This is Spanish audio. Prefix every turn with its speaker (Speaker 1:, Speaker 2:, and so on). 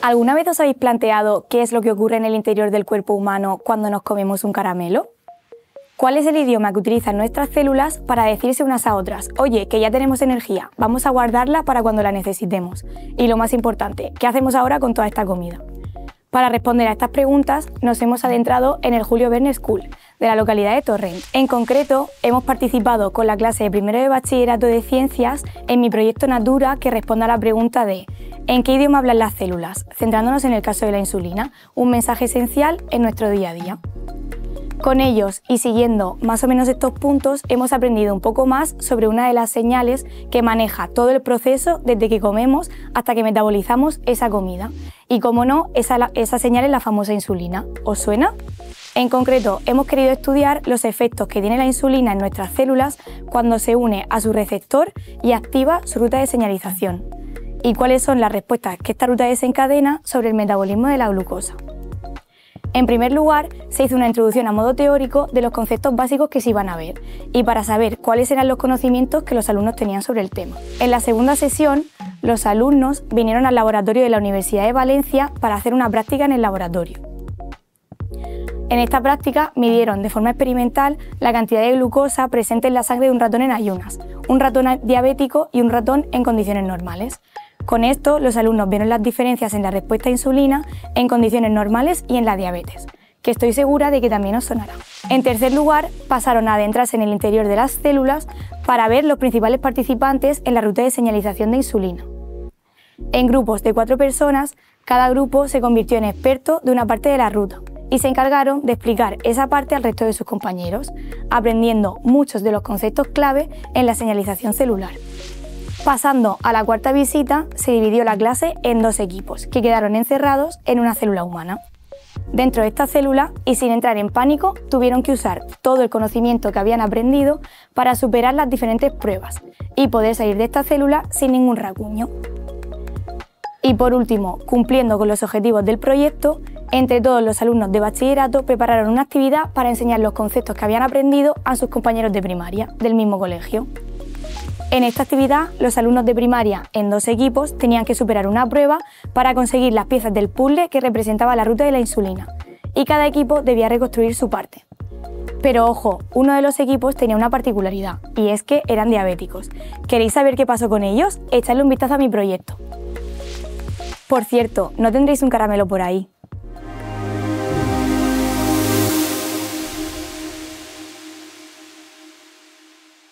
Speaker 1: ¿Alguna vez os habéis planteado qué es lo que ocurre en el interior del cuerpo humano cuando nos comemos un caramelo? ¿Cuál es el idioma que utilizan nuestras células para decirse unas a otras? Oye, que ya tenemos energía, vamos a guardarla para cuando la necesitemos. Y lo más importante, ¿qué hacemos ahora con toda esta comida? Para responder a estas preguntas, nos hemos adentrado en el Julio Verne School, de la localidad de Torrent. En concreto, hemos participado con la clase de primero de bachillerato de ciencias en mi proyecto Natura, que responde a la pregunta de ¿en qué idioma hablan las células?, centrándonos en el caso de la insulina, un mensaje esencial en nuestro día a día. Con ellos y siguiendo más o menos estos puntos, hemos aprendido un poco más sobre una de las señales que maneja todo el proceso desde que comemos hasta que metabolizamos esa comida. Y como no, esa señal es la famosa insulina. ¿Os suena? En concreto, hemos querido estudiar los efectos que tiene la insulina en nuestras células cuando se une a su receptor y activa su ruta de señalización. Y cuáles son las respuestas que esta ruta desencadena sobre el metabolismo de la glucosa. En primer lugar, se hizo una introducción a modo teórico de los conceptos básicos que se iban a ver y para saber cuáles eran los conocimientos que los alumnos tenían sobre el tema. En la segunda sesión, los alumnos vinieron al laboratorio de la Universidad de Valencia para hacer una práctica en el laboratorio. En esta práctica midieron de forma experimental la cantidad de glucosa presente en la sangre de un ratón en ayunas, un ratón diabético y un ratón en condiciones normales. Con esto, los alumnos vieron las diferencias en la respuesta a insulina en condiciones normales y en la diabetes, que estoy segura de que también os sonará. En tercer lugar, pasaron a adentrarse en el interior de las células para ver los principales participantes en la ruta de señalización de insulina. En grupos de 4 personas, cada grupo se convirtió en experto de una parte de la ruta y se encargaron de explicar esa parte al resto de sus compañeros, aprendiendo muchos de los conceptos clave en la señalización celular. Pasando a la cuarta visita, se dividió la clase en 2 equipos, que quedaron encerrados en una célula humana. Dentro de esta célula, y sin entrar en pánico, tuvieron que usar todo el conocimiento que habían aprendido para superar las diferentes pruebas y poder salir de esta célula sin ningún rasguño. Y por último, cumpliendo con los objetivos del proyecto, entre todos los alumnos de bachillerato prepararon una actividad para enseñar los conceptos que habían aprendido a sus compañeros de primaria del mismo colegio. En esta actividad, los alumnos de primaria, en 2 equipos, tenían que superar una prueba para conseguir las piezas del puzzle que representaba la ruta de la insulina, y cada equipo debía reconstruir su parte. Pero ojo, uno de los equipos tenía una particularidad, y es que eran diabéticos. ¿Queréis saber qué pasó con ellos? Echadle un vistazo a mi proyecto. Por cierto, ¿no tendréis un caramelo por ahí?